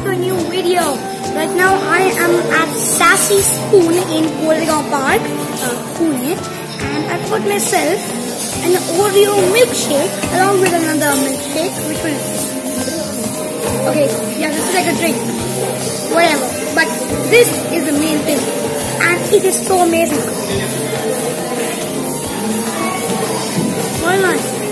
to a new video. Right now I am at Sassy Spoon in Koregaon Park, Pune, and I bought myself an Oreo milkshake along with another milkshake which will... Okay, yeah, this is like a drink. Whatever. But this is the main thing. And it is so amazing. Very nice.